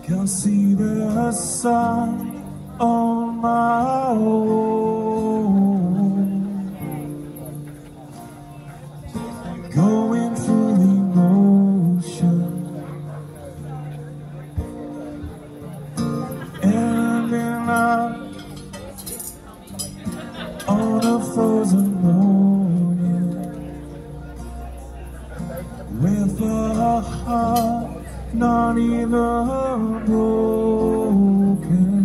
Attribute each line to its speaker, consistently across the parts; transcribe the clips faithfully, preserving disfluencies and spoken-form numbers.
Speaker 1: Can see the sun on my own, going through emotion, ending up on a frozen morning with a heart not even broken.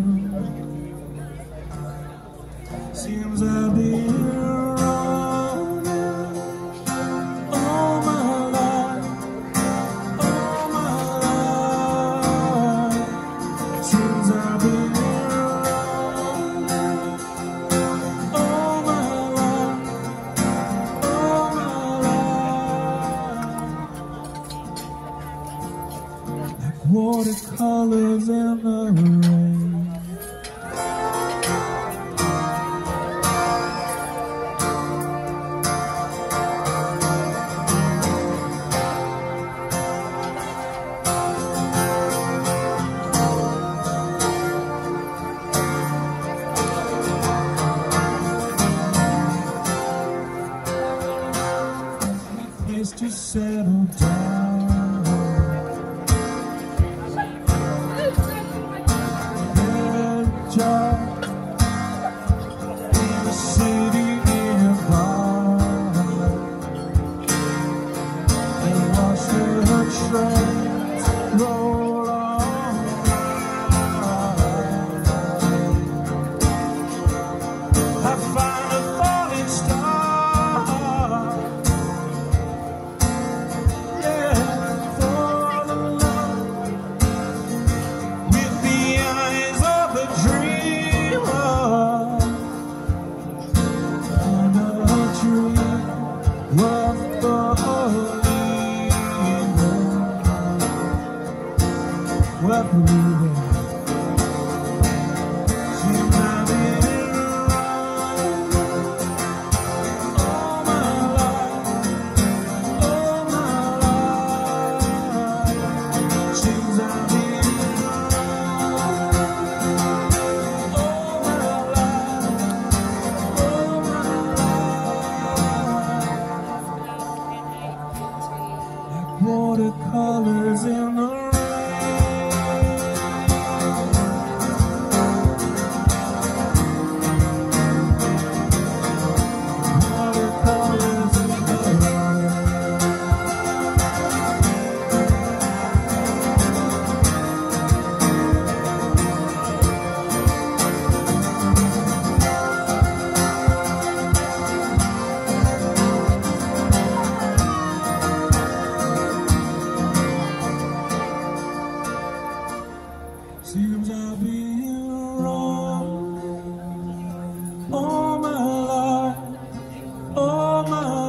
Speaker 1: Seems I've been running all my life, all my life. Seems I've been running all my life, all my life. Like watercolors in the rain. To settle down, good job in the city nearby, and watch the trains roll on. I find a falling star. Well, believing seems I've been running all my life, all my life. Seems I've been running all my life, all my life. Like watercolors in the rain. Seems I've been wrong all my life, all my life.